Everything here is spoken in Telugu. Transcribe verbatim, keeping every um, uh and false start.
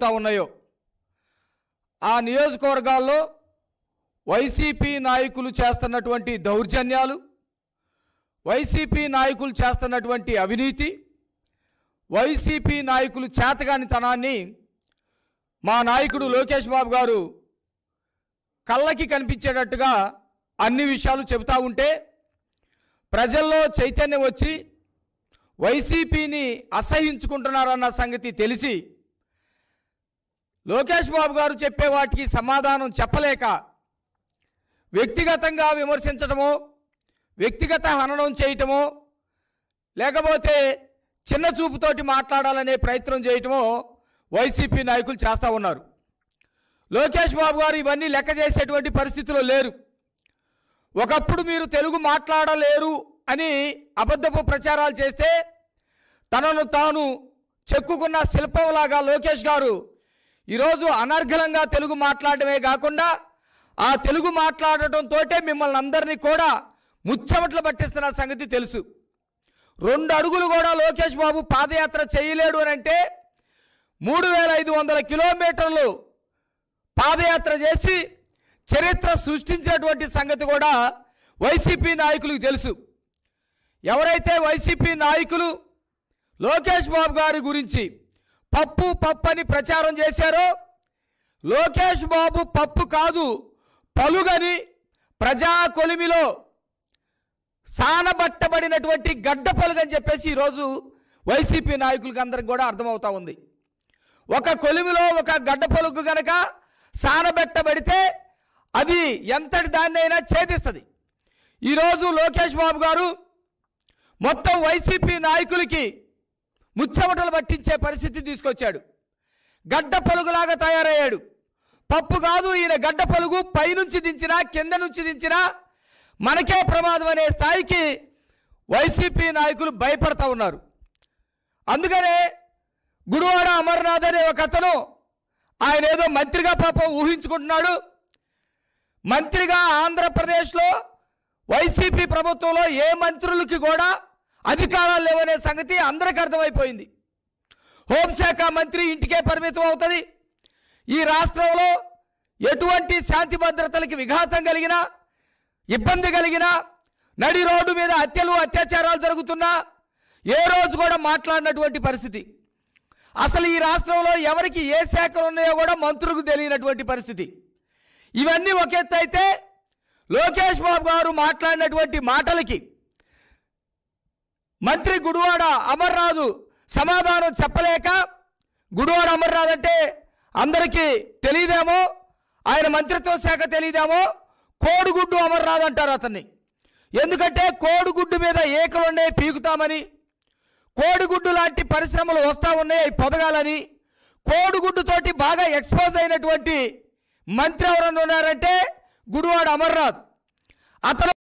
జరుగుతూ ఉన్నాయో ఆ నియోజకవర్గాల్లో వైసీపీ నాయకులు చేస్తున్నటువంటి దౌర్జన్యాలు, వైసీపీ నాయకులు చేస్తున్నటువంటి అవినీతి, వైసీపీ నాయకులు చేతగానితనాన్ని మా నాయకుడు లోకేష్ బాబు గారు కళ్ళకి కనిపించేటట్టుగా అన్ని విషయాలు చెబుతూ ఉంటే ప్రజల్లో చైతన్యం వచ్చి వైసీపీని అసహించుకుంటున్నారన్న సంగతి తెలిసి లోకేష్ బాబు గారు చెప్పే వాటికి సమాధానం చెప్పలేక వ్యక్తిగతంగా విమర్శించడమో, వ్యక్తిగత హననం చేయటమో, లేకపోతే చిన్న చూపుతోటి మాట్లాడాలనే ప్రయత్నం చేయటమో వైసీపీ నాయకులు చేస్తూ ఉన్నారు. లోకేష్ బాబు గారు ఇవన్నీ లెక్క చేసేటువంటి పరిస్థితిలో లేరు. ఒకప్పుడు మీరు తెలుగు మాట్లాడలేరు అని అబద్ధపు ప్రచారాలు చేస్తే తనను తాను చెక్కుకున్న శిల్పంలాగా లోకేష్ గారు ఈరోజు అనర్గళంగా తెలుగు మాట్లాడమే కాకుండా ఆ తెలుగు మాట్లాడటంతో మిమ్మల్ని అందరినీ కూడా ముచ్చమట్లు పట్టిస్తున్న సంగతి తెలుసు. రెండు అడుగులు కూడా లోకేష్ బాబు పాదయాత్ర చేయలేడు అని అంటే మూడు వేల ఐదు వందల కిలోమీటర్లు పాదయాత్ర చేసి చరిత్ర సృష్టించినటువంటి సంగతి కూడా వైసీపీ నాయకులకు తెలుసు. ఎవరైతే వైసీపీ నాయకులు లోకేష్ బాబు గారి గురించి పప్పు పప్పు అని ప్రచారం చేశారో, లోకేష్ బాబు పప్పు కాదు పలుగని ప్రజా కొలిమిలో సానబట్టబడినటువంటి గడ్డ పలుగని చెప్పేసి ఈరోజు వైసీపీ నాయకులకు అందరికి కూడా అర్థమవుతా ఉంది. ఒక కొలిమిలో ఒక గడ్డ పలుగు గనక సానబెట్టబడితే అది ఎంతటి దాన్నైనా ఛేదిస్తుంది. ఈరోజు లోకేష్ బాబు గారు మొత్తం వైసీపీ నాయకులకి ముచ్చమటలు పట్టించే పరిస్థితి తీసుకొచ్చాడు. గడ్డ పలుగులాగా తయారయ్యాడు. పప్పు కాదు ఈయన గడ్డ పలుగు, పైనుంచి దించినా కింద నుంచి దించినా మనకే ప్రమాదం అనే స్థాయికి వైసీపీ నాయకులు భయపడతా ఉన్నారు. అందుకనే గుడివాడ అమర్నాథ్ అనే ఒక అతను ఆయన ఏదో మంత్రిగా పాపం ఊహించుకుంటున్నాడు. మంత్రిగా ఆంధ్రప్రదేశ్లో వైసీపీ ప్రభుత్వంలో ఏ మంత్రులకి కూడా అధికారాలు లేవనే సంగతి అందరికీ అర్థమైపోయింది. హోంశాఖ మంత్రి ఇంటికే పరిమితం అవుతుంది. ఈ రాష్ట్రంలో ఎటువంటి శాంతి భద్రతలకి విఘాతం కలిగినా, ఇబ్బంది కలిగినా, నడి రోడ్డు మీద హత్యలు అత్యాచారాలు జరుగుతున్నా ఏ రోజు కూడా మాట్లాడినటువంటి పరిస్థితి. అసలు ఈ రాష్ట్రంలో ఎవరికి ఏ శాఖలు ఉన్నాయో కూడా మంత్రులకు తెలియనటువంటి పరిస్థితి. ఇవన్నీ ఒక ఎత్తు అయితే లోకేష్ బాబు గారు మాట్లాడినటువంటి మాటలకి మంత్రి గుడివాడ అమర్నాథ్ సమాధానం చెప్పలేక, గుడివాడ అమర్నాథ్ అంటే అందరికీ తెలియదేమో, ఆయన మంత్రిత్వ శాఖ తెలియదేమో, కోడిగుడ్డు అమర్నాథ్ అంటారు అతన్ని. ఎందుకంటే కోడిగుడ్డు మీద ఏకలుండే పీకుతామని, కోడిగుడ్డు లాంటి పరిశ్రమలు వస్తూ ఉన్నాయి అవి పొదగాలని, కోడిగుడ్డుతోటి బాగా ఎక్స్పోజ్ అయినటువంటి మంత్రి ఎవరన్నా ఉన్నారంటే గుడివాడ అమర్నాథ్. అతను